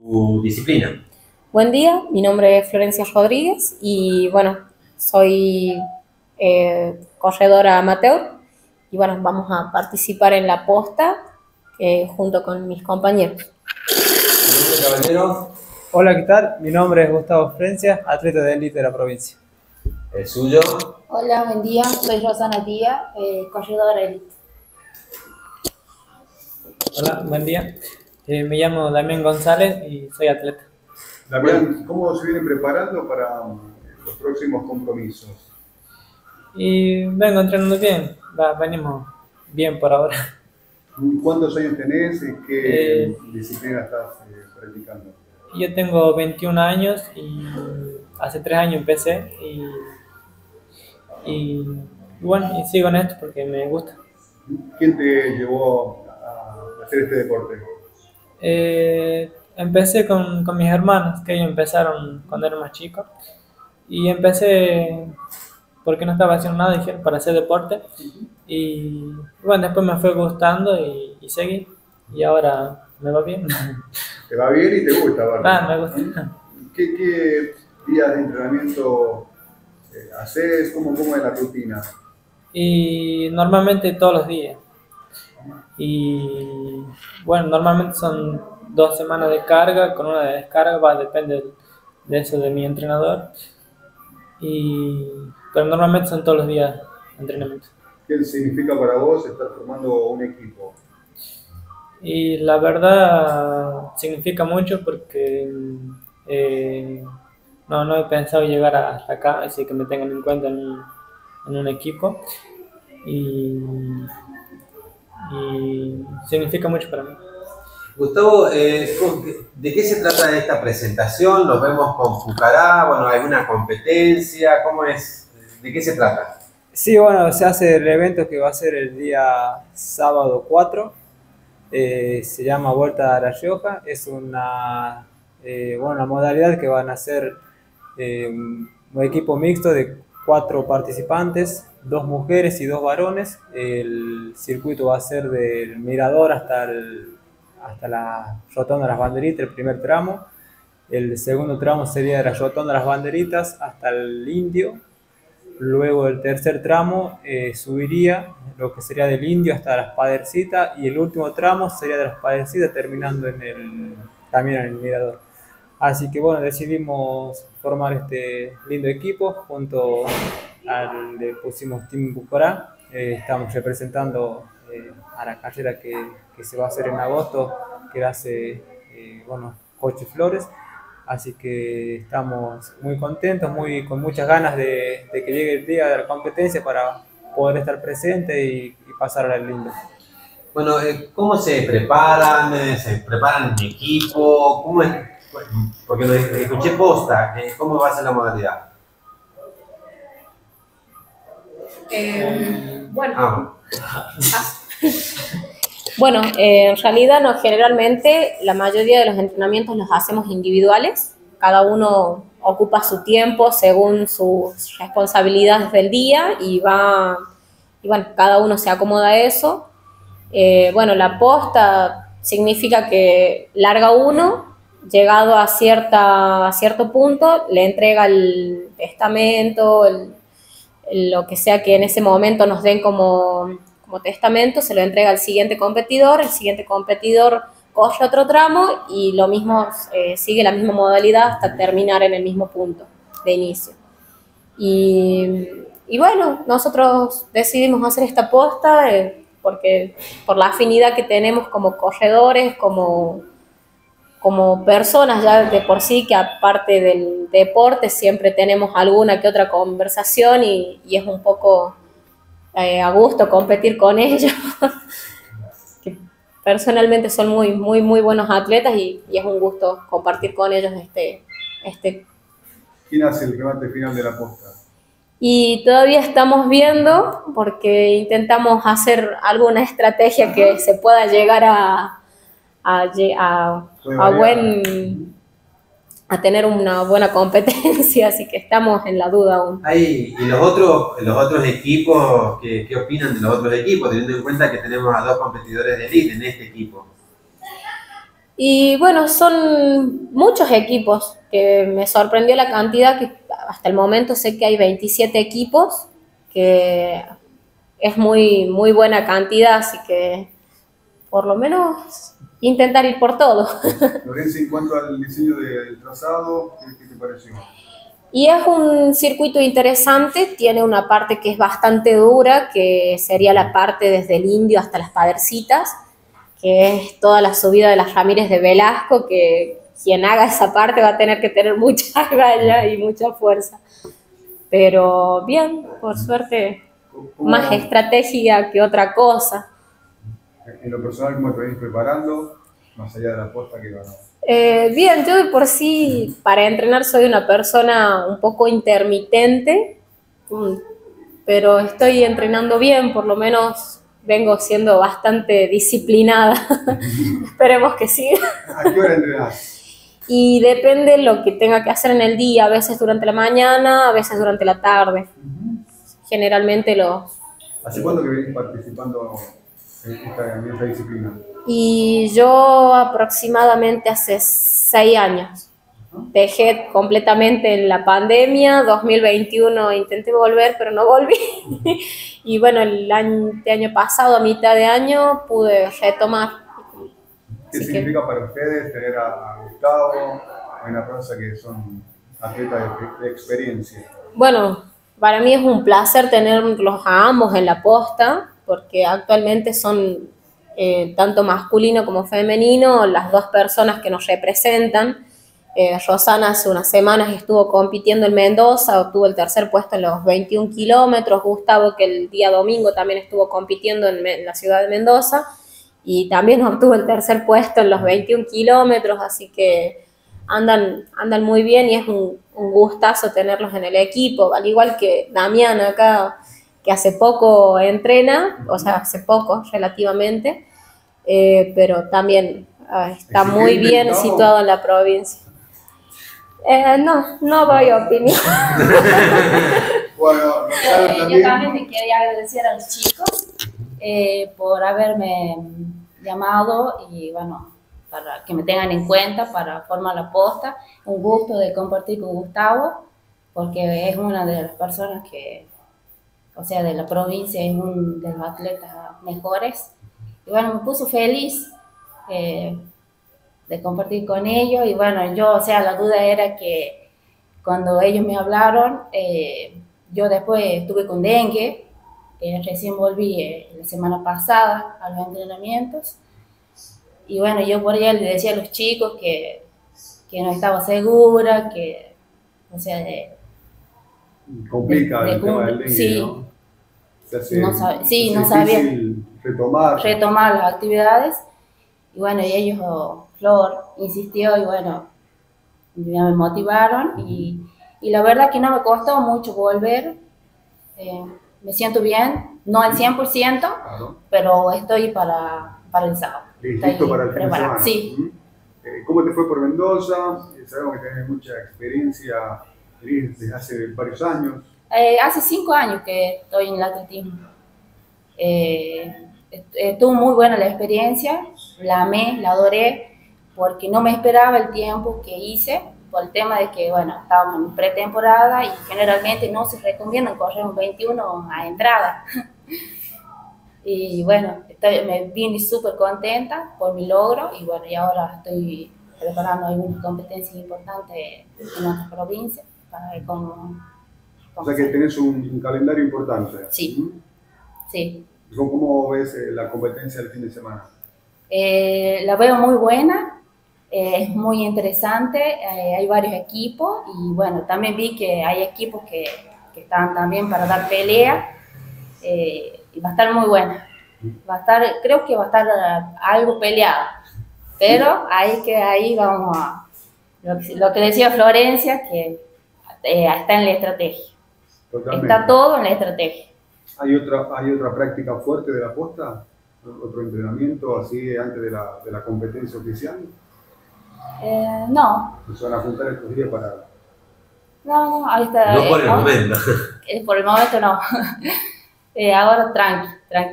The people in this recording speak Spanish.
Tu disciplina. Buen día, mi nombre es Florencia Rodríguez y bueno, soy corredora amateur y bueno, vamos a participar en la posta junto con mis compañeros. Caballero, Hola, ¿qué tal? Mi nombre es Gustavo Frencia, atleta de élite de la provincia. el suyo. Hola, buen día. Soy Rosana Díaz, corredora élite. Hola, buen día. Me llamo Damián González y soy atleta. Damián, ¿cómo se vienen preparando para los próximos compromisos? Y vengo entrenando bien, venimos bien por ahora. ¿Cuántos años tenés y qué disciplina estás practicando? Yo tengo 21 años y hace 3 años empecé y bueno, y sigo en esto porque me gusta. ¿Quién te llevó a hacer este deporte? Empecé con mis hermanos, que ellos empezaron cuando era más chico. Y empecé porque no estaba haciendo nada, dijeron, para hacer deporte. Y bueno, después me fue gustando y seguí. Y ahora me va bien. ¿Te va bien y te gusta, verdad? Me gusta. ¿Qué días de entrenamiento haces? ¿Cómo es la rutina? Y normalmente todos los días. Y bueno, normalmente son 2 semanas de carga, con una de descarga, depende de eso de mi entrenador. Pero normalmente son todos los días entrenamiento. ¿Qué significa para vos estar formando un equipo? Y la verdad significa mucho porque no he pensado llegar hasta acá, así que me tengan en cuenta en un equipo. Y significa mucho para mí. Gustavo, ¿de qué se trata esta presentación? ¿Nos vemos con Pucará? Bueno, ¿alguna competencia? ¿Cómo es? ¿De qué se trata? Sí, bueno, se hace el evento que va a ser el día sábado 4. Se llama Vuelta a La Rioja. Es una modalidad que van a ser un equipo mixto de 4 participantes, 2 mujeres y 2 varones. El circuito va a ser del Mirador hasta la Rotonda de las Banderitas, el primer tramo. El segundo tramo sería de la Rotonda de las Banderitas hasta el Indio. Luego el tercer tramo subiría lo que sería del Indio hasta las Padercitas, y el último tramo sería de las Padercitas terminando también en el Mirador. Así que bueno, decidimos formar este lindo equipo junto le pusimos Team Pucará. Estamos representando a la carrera que se va a hacer en agosto, que la hace Coche Flores. Así que estamos muy contentos, con muchas ganas de que llegue el día de la competencia para poder estar presente y pasar a la lindo. Bueno, ¿cómo se preparan? ¿Se preparan en equipo? ¿Cómo es? Porque lo escuché posta. ¿Cómo va a ser la modalidad? Bueno, en realidad no, generalmente la mayoría de los entrenamientos los hacemos individuales. Cada uno ocupa su tiempo según sus responsabilidades del día y bueno, cada uno se acomoda a eso. La posta significa que larga uno, llegado a cierto punto, le entrega el testamento, lo que sea que en ese momento nos den como testamento, se lo entrega al siguiente competidor, el siguiente competidor coge otro tramo y lo mismo, sigue la misma modalidad hasta terminar en el mismo punto de inicio. Y bueno, nosotros decidimos hacer esta posta porque por la afinidad que tenemos como corredores, como personas ya de por sí, que aparte del deporte siempre tenemos alguna que otra conversación y es un poco a gusto competir con ellos, que personalmente son muy, muy, muy buenos atletas y es un gusto compartir con ellos ¿Quién hace el remate final de la posta? Y todavía estamos viendo, porque intentamos hacer alguna estrategia que se pueda llegar a tener una buena competencia, así que estamos en la duda aún. ¿Y los otros equipos, qué opinan de los otros equipos, teniendo en cuenta que tenemos a 2 competidores de élite en este equipo? Y bueno, son muchos equipos, que me sorprendió la cantidad, que hasta el momento sé que hay 27 equipos, que es muy, muy buena cantidad, así que por lo menos intentar ir por todo. Lorenzo, en cuanto al diseño del trazado, ¿qué te pareció? Y es un circuito interesante, tiene una parte que es bastante dura, que sería la parte desde el Indio hasta las Padercitas, que es toda la subida de las Ramírez de Velasco, que quien haga esa parte va a tener que tener mucha galla y mucha fuerza. Pero bien, por suerte, más estrategia que otra cosa. En lo personal, ¿cómo te venís preparando? Más allá de la posta que ganó. Bien, yo de por sí para entrenar soy una persona un poco intermitente, pero estoy entrenando bien, por lo menos vengo siendo bastante disciplinada. Esperemos que sí. ¿A qué hora entrenás? Y depende lo que tenga que hacer en el día, a veces durante la mañana, a veces durante la tarde. Generalmente ¿Hace cuánto que venís participando en esta disciplina? Y yo aproximadamente hace 6 años. Dejé completamente en la pandemia, 2021 intenté volver, pero no volví. Y bueno, este año pasado, a mitad de año, pude retomar. ¿Qué significa para ustedes tener a Gustavo, a Ana Rosa, que son atletas de experiencia? Bueno, para mí es un placer tenerlos a ambos en la posta, porque actualmente son tanto masculino como femenino las dos personas que nos representan. Rosana hace unas semanas estuvo compitiendo en Mendoza, obtuvo el tercer puesto en los 21 kilómetros. Gustavo, que el día domingo también estuvo compitiendo en la ciudad de Mendoza, y también obtuvo el tercer puesto en los 21 kilómetros, así que andan muy bien y es un gustazo tenerlos en el equipo, al igual que Damián acá, que hace poco entrena, o sea, hace poco relativamente, pero también está muy bien situado en la provincia. No doy opinión. Bueno, yo también me quería agradecer a los chicos por haberme llamado y bueno, para que me tengan en cuenta para formar la posta. Un gusto de compartir con Gustavo, porque es una de las personas que, o sea, de la provincia, es uno de los atletas mejores. Y bueno, me puso feliz de compartir con ellos. Y bueno, yo, o sea, la duda era que cuando ellos me hablaron, yo después estuve con dengue, recién volví la semana pasada a los entrenamientos. Y bueno, yo por ella le decía a los chicos que no estaba segura, que, o sea, complica el tema del dengue, sí, ¿no? No sabía retomar las actividades. Y bueno, y ellos, Flor insistió y bueno, ya me motivaron y la verdad que no me costó mucho volver. Me siento bien, no al 100%, claro, pero estoy para el sábado. Listo para el fin de semana. Sí. ¿Cómo te fue por Mendoza? Sabemos que tenés mucha experiencia desde hace varios años. Hace 5 años que estoy en el atletismo. Estuvo muy buena la experiencia, la amé, la adoré, porque no me esperaba el tiempo que hice, por el tema de que, bueno, estábamos en pretemporada y generalmente no se recomienda correr un 21 a entrada. Y bueno, me vine súper contenta por mi logro y bueno, y ahora estoy preparando algunas competencias importantes en otras provincias para ver cómo o sea que tenés un calendario importante. Sí, sí. ¿Cómo ves la competencia del fin de semana? La veo muy buena, es muy interesante, hay varios equipos y bueno, también vi que hay equipos que están también para dar pelea. Y va a estar muy buena. Creo que va a estar algo peleada. Pero ahí vamos a... Lo que decía Florencia, que está en la estrategia. Totalmente. Está todo en la estrategia. ¿Hay otra práctica fuerte de la posta? ¿Otro entrenamiento así antes de la competencia oficial? No. ¿Se van a juntar estos días para...? No, ahí está. No por el momento. Por el momento no. Ahora tranqui.